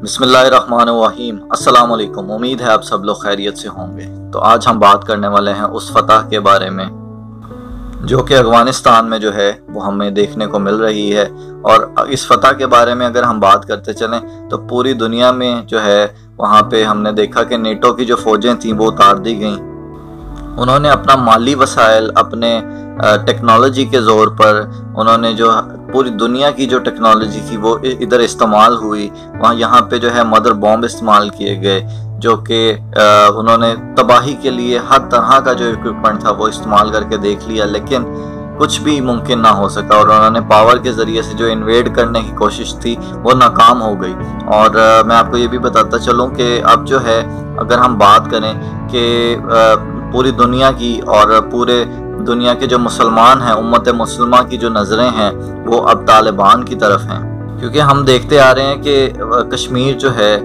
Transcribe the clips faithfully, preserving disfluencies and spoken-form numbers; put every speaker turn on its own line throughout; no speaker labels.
بسم اللہ الرحمن الرحیم۔ السلام علیکم، امید ہے آپ سب لوگ خیریت سے ہوں گے۔ تو آج ہم بات کرنے والے ہیں اس فتح کے بارے میں جو کہ افغانستان میں جو ہے وہ ہمیں دیکھنے کو مل رہی ہے۔ اور اس فتح کے بارے میں اگر ہم بات کرتے چلیں تو پوری دنیا میں جو ہے وہاں پہ ہم نے دیکھا کہ نیٹو کی جو فوجیں تھیں وہ اتار دی گئیں۔ انہوں نے اپنا مالی وسائل اپنے ٹیکنالوجی کے زور پر انہوں نے جو پوری دنیا کی جو ٹیکنالوجی تھی وہ ادھر استعمال ہوئی، وہاں یہاں پہ جو ہے مدر بومب استعمال کیے گئے جو کہ انہوں نے تباہی کے لیے ہر طرح کا جو اکوپمنٹ تھا وہ استعمال کر کے دیکھ لیا، لیکن کچھ بھی ممکن نہ ہو سکا اور انہوں نے پاور کے ذریعے سے جو انویڈ کرنے کی کوشش تھی وہ ناکام ہو گئی۔ اور میں آپ کو یہ بھی بتاتا چلوں کہ اب جو ہے اگر ہم بات کریں کہ پوری دنیا کی اور پورے دنیا کے جو مسلمان ہیں، امت مسلمہ کی جو نظریں ہیں وہ اب طالبان کی طرف ہیں، کیونکہ ہم دیکھتے آ رہے ہیں کہ کشمیر جو ہے،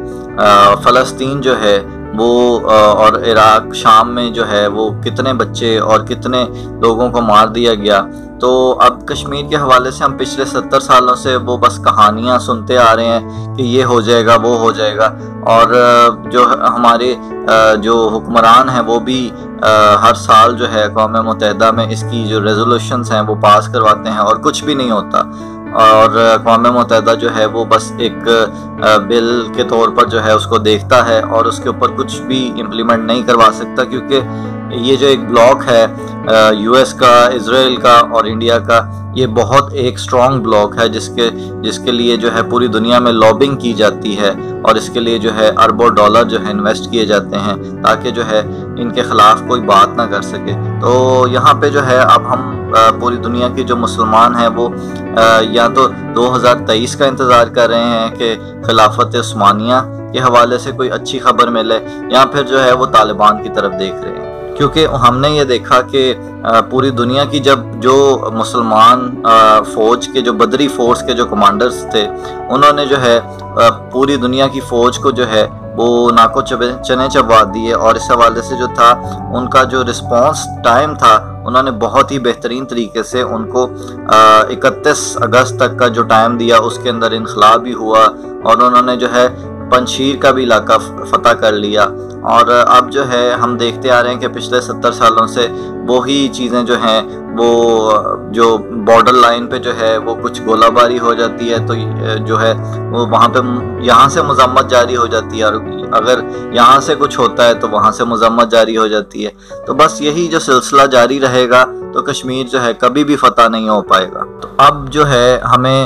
فلسطین جو ہے وہ اور عراق شام میں جو ہے وہ کتنے بچے اور کتنے لوگوں کو مار دیا گیا۔ تو اب کشمیر کے حوالے سے ہم پچھلے ستر سالوں سے وہ بس کہانیاں سنتے آ رہے ہیں کہ یہ ہو جائے گا وہ ہو جائے گا، اور جو ہمارے جو حکمران ہیں وہ بھی ہر سال جو ہے اقوام متحدہ میں اس کی جو ریزولوشنز ہیں وہ پاس کرواتے ہیں اور کچھ بھی نہیں ہوتا، اور اقوام متحدہ جو ہے وہ بس ایک بل کے طور پر جو ہے اس کو دیکھتا ہے اور اس کے اوپر کچھ بھی امپلیمنٹ نہیں کروا سکتا، کیونکہ یہ جو ایک بلاک ہے یو ایس کا، اسرائیل کا اور انڈیا کا، یہ بہت ایک سٹرونگ بلاک ہے جس کے جس کے لیے جو ہے پوری دنیا میں لابنگ کی جاتی ہے اور اس کے لیے جو ہے اربوں ڈالر جو ہے انویسٹ کیے جاتے ہیں تاکہ جو ہے ان کے خلاف کوئی بات نہ کر سکے۔ تو یہاں پہ جو ہے اب ہم پوری دنیا کے جو مسلمان ہیں وہ یا تو دو ہزار تیئیس کا انتظار کر رہے ہیں کہ خلافت عثمانیہ کے حوالے سے کوئی اچھی خبر ملے، یا پھر جو ہے وہ طالبان کی طرف دیکھ رہے ہیں، کیونکہ ہم نے یہ دیکھا کہ پوری دنیا کی جب جو مسلمان فوج کے جو بدری فورس کے جو کمانڈرز تھے انہوں نے جو ہے پوری دنیا کی فوج کو جو ہے وہ ناکو چنے چبوا دیے، اور اس حوالے سے جو تھا ان کا جو رسپانس ٹائم تھا انہوں نے بہت ہی بہترین طریقے سے ان کو اکتیس اگست تک کا جو ٹائم دیا، اس کے اندر انخلا بھی ہوا اور انہوں نے جو ہے پنشیر کا بھی علاقہ فتح کر لیا۔ اور اب جو ہے ہم دیکھتے آ رہے ہیں کہ پچھلے ستر سالوں سے وہی چیزیں جو ہیں وہ جو بارڈر لائن پہ جو ہے وہ کچھ گولہ باری ہو جاتی ہے تو جو ہے وہ وہاں پہ یہاں سے مذمت جاری ہو جاتی ہے، اور اگر یہاں سے کچھ ہوتا ہے تو وہاں سے مذمت جاری ہو جاتی ہے۔ تو بس یہی جو سلسلہ جاری رہے گا تو کشمیر جو ہے کبھی بھی فتح نہیں ہو پائے گا۔ تو اب جو ہے ہمیں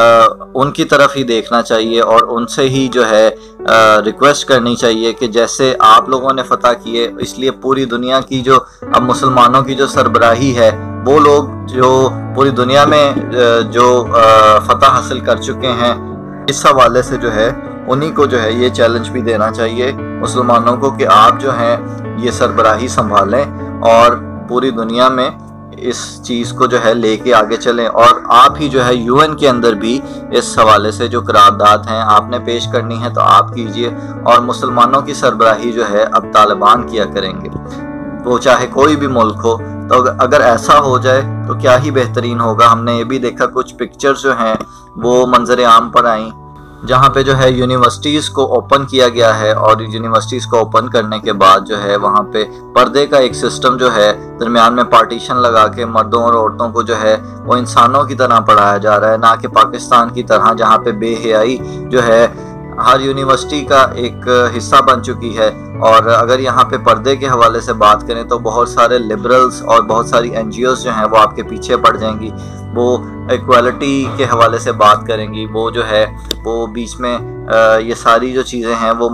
ان کی طرف ہی دیکھنا چاہیے اور ان سے ہی جو ہے ریکویسٹ کرنی چاہیے کہ جیسے آپ لوگوں نے فتح کیے، اس لیے پوری دنیا کی جو اب مسلمانوں کی جو سربراہی ہے وہ لوگ جو پوری دنیا میں جو فتح حاصل کر چکے ہیں، اس حوالے سے جو ہے انہی کو جو ہے یہ چیلنج بھی دینا چاہیے مسلمانوں کو کہ آپ جو ہیں یہ سربراہی سنبھالیں اور پوری دنیا میں اس چیز کو جو ہے لے کے آگے چلیں، اور آپ ہی جو ہے یو این کے اندر بھی اس حوالے سے جو قرارداد ہیں آپ نے پیش کرنی ہے تو آپ کیجئے، اور مسلمانوں کی سربراہی جو ہے اب طالبان کیا کریں گے، وہ چاہے کوئی بھی ملک ہو۔ تو اگر ایسا ہو جائے تو کیا ہی بہترین ہوگا۔ ہم نے یہ بھی دیکھا کچھ پکچرز جو ہیں وہ منظر عام پر آئیں جہاں پہ جو ہے یونیورسٹیز کو اوپن کیا گیا ہے، اور یونیورسٹیز کو اوپن کرنے کے بعد جو ہے وہاں پہ پردے کا ایک سسٹم جو ہے درمیان میں پارٹیشن لگا کے مردوں اور عورتوں کو جو ہے وہ انسانوں کی طرح پڑھایا جا رہا ہے، نہ کہ پاکستان کی طرح جہاں پہ بے حیائی جو ہے ہر یونیورسٹی کا ایک حصہ بن چکی ہے۔ اور اگر یہاں پہ پردے کے حوالے سے بات کریں تو بہت سارے لبرلز اور بہت ساری این جی اوز جو ہیں وہ آپ کے پیچھے پڑ جائیں گی، وہ ایکوالٹی کے حوالے سے بات کریں گی، وہ جو ہے وہ بیچ میں یہ ساری جو چیزیں ہیں وہ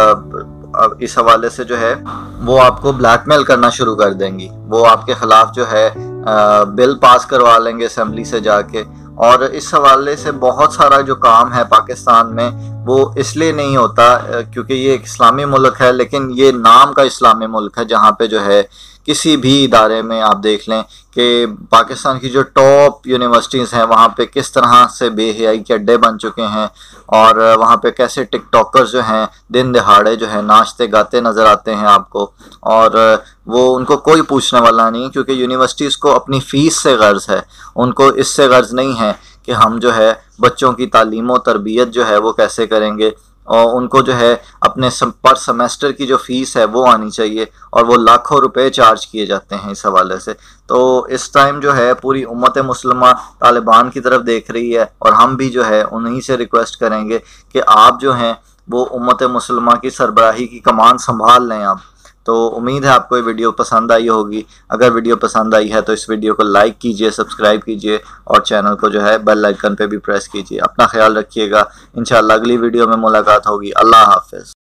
اس حوالے سے جو ہے وہ آپ کو بلیک میل کرنا شروع کر دیں گی، وہ آپ کے خلاف جو ہے بل پاس کروا لیں گے اسمبلی سے جا کے۔ اور اس حوالے سے بہت سارا جو کام ہے پاکستان میں وہ اس لیے نہیں ہوتا کیونکہ یہ ایک اسلامی ملک ہے، لیکن یہ نام کا اسلامی ملک ہے جہاں پہ جو ہے کسی بھی ادارے میں آپ دیکھ لیں کہ پاکستان کی جو ٹاپ یونیورسٹیز ہیں وہاں پہ کس طرح سے بے حیائی کے اڈے بن چکے ہیں، اور وہاں پہ کیسے ٹک ٹاکرز جو ہیں دن دہاڑے جو ہے ناچتے گاتے نظر آتے ہیں آپ کو، اور وہ ان کو کوئی پوچھنے والا نہیں، کیونکہ یونیورسٹیز کو اپنی فیس سے غرض ہے، ان کو اس سے غرض نہیں ہے کہ ہم جو ہے بچوں کی تعلیم و تربیت جو ہے وہ کیسے کریں گے، اور ان کو جو ہے اپنے پر سمیسٹر کی جو فیس ہے وہ آنی چاہیے، اور وہ لاکھوں روپے چارج کیے جاتے ہیں اس حوالے سے۔ تو اس ٹائم جو ہے پوری امت مسلمہ طالبان کی طرف دیکھ رہی ہے، اور ہم بھی جو ہے انہی سے ریکویسٹ کریں گے کہ آپ جو ہیں وہ امت مسلمہ کی سربراہی کی کمان سنبھال لیں آپ۔ تو امید ہے آپ کو یہ ویڈیو پسند آئی ہوگی۔ اگر ویڈیو پسند آئی ہے تو اس ویڈیو کو لائک کیجئے، سبسکرائب کیجئے، اور چینل کو جو ہے بیل آئیکن پہ بھی پریس کیجئے۔ اپنا خیال رکھیے گا، انشاءاللہ اگلی ویڈیو میں ملاقات ہوگی۔ اللہ حافظ۔